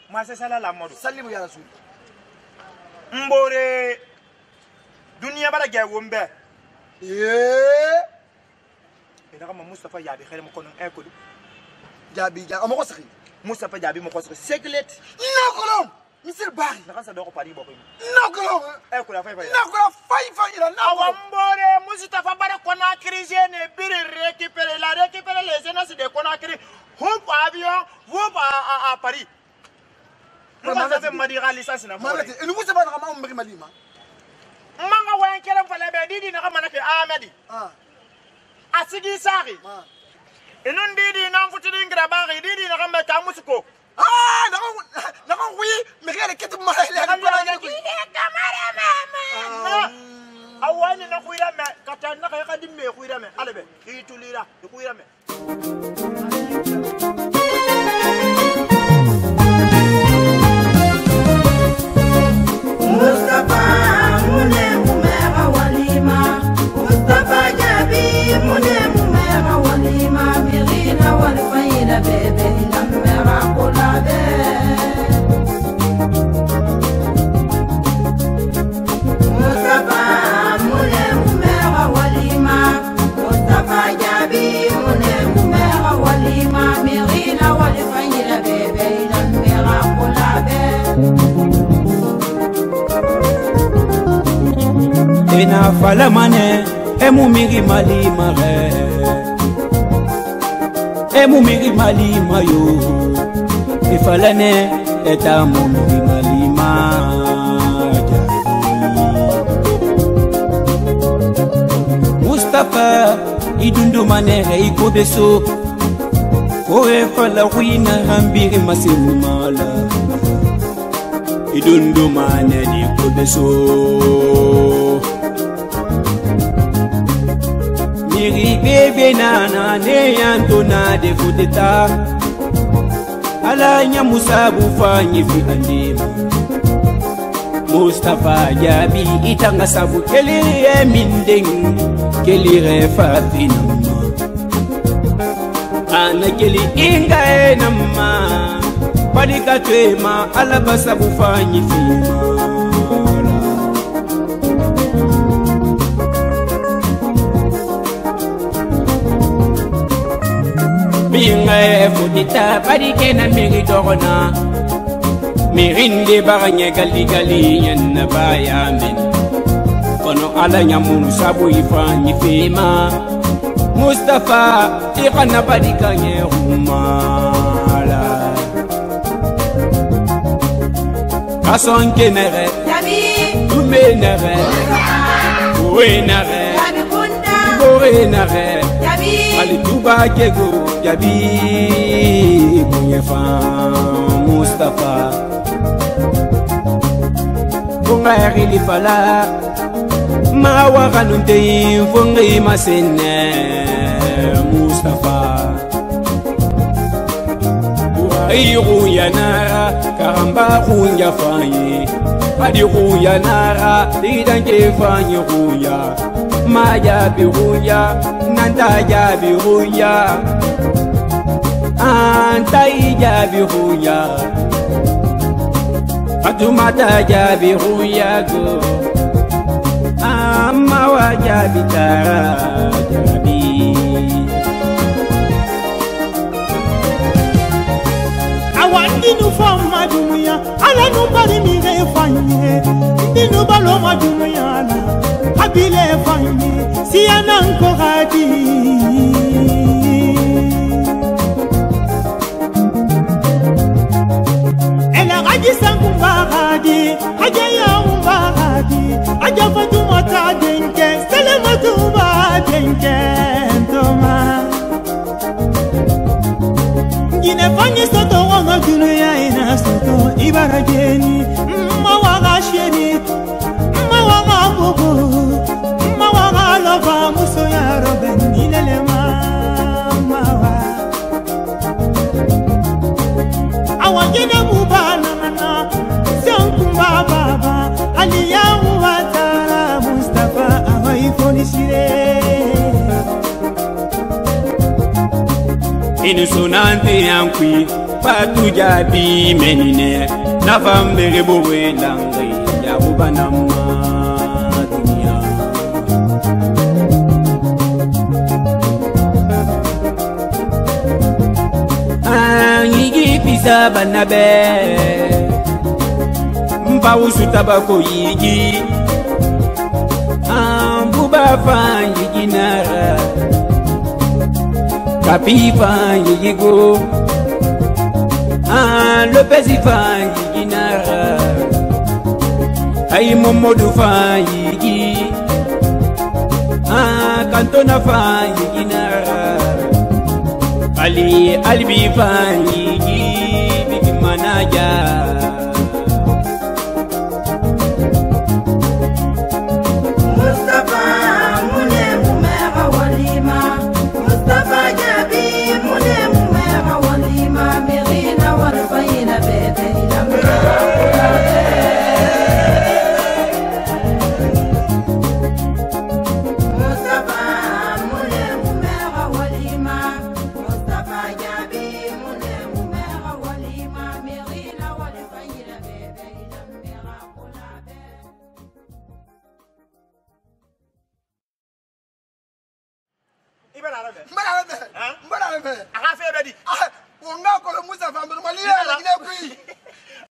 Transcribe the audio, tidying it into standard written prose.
ma c'est ça la mode sallimu ya rasul mbore dunia bara ga wombe ina kama Mustafa Jabi xere mo kono e ko du Jabi ja amako saxi Mustafa Jabi mo ko seglet nokolom misir bari na kan sa do ko pari bokko nokolom e ko la fay ila awa mbore Mustafa bara Conakry jene bire récupérer les jeunes de Conakry hop avion hop à Paris mo ça fait madira licence na ma rete enu Mustafa na ma mbiri malima manga wan kele fale be didi na kama na ke Ahmedi asigi sari inun didi na mfutiri ngira bari didi na kama ta musuko na ko wi me kele ketu ma ile na kamera mama awani na kuira me katana ka dimme kuira me alebe itulira kuira me Mustafa mune mumera walima Mustafa Jabi mune mumera walima mirina walfaina bebe namera kulabe Mustafa mune mumera walima Mustafa Jabi mune mumera walima mirina walfaina bebe namera kulabe Ena fala mane emu miri malima emu miri malima yo ifala ne eta mu miri malima Mustafa idundu mane iko beso o e fala huina hambiri masimu mala idundu mane iko beso Miri bebe nana ne yantona de kudeta Ala nya musabu fanyi fi andima Mustafa Jabi itanga sabu kelire mindeng kelire fatinama Ana keli inga enama Padika twema ala basabu fanyi fima Minga fudita padike na miri dogona Mirinde baranye gali yanna baya men Kono ala nyamu sabu ifanyi fema Mustafa ikana padika nyerumala Kasonke nere Jabi Umenere Uenere Jabi kunda Uenere Jabi Alituba kego Jabi Munyefa Mustafa Bunga erili fala Mawa kanunte Fungi masene Mustafa Iru yanara Karamba ruya fanyi Adi ruya nara Didanke fanyi ruya Maya biruya Nanda ya biruya Antai ya biruya Fatumata ya biruya go Amawa ya bitara Jabi Awandinu fama dunia Ala nubari mire fanye Dinu balo ma dunia ala Habile fanye Siyana nkoradi Ela gaji sangu mbagadi Haja ya mbagadi Haja fatumata denke Salamatu ba denke Toma Gine fanye soto wanga dunia ina soto Ibarageni Mawaga sheri Mawaga bobo Mawaga lova muso ya roben Ilele mawa Awangene mubana nana Siankumba baba Aliya mubatara Mustafa Awaifoni shire Inu sunante yankwi Patu jabi menine nafa mbere bowe langai ya bubanama dunia yigi pisa banabe mpa usu tabako yigi buba fanyi ginara kapi fanyi yigo le pesi fanyi ginara ay momodu fanyi gi kantona fanyi ginara ali albi fanyi gi bibi manaja Mustafa mune mumera walima Mustafa jabi mune mumera walima Mirina walfayina bebe ilamera Mustafa mune mumera walima Mustafa jabi mune mumera walima Mirina walfayina bebe ilamera Mbara le. A ka fɛ bɛ di. Wonga ko le Musa fa mbele mali ya la gine kui.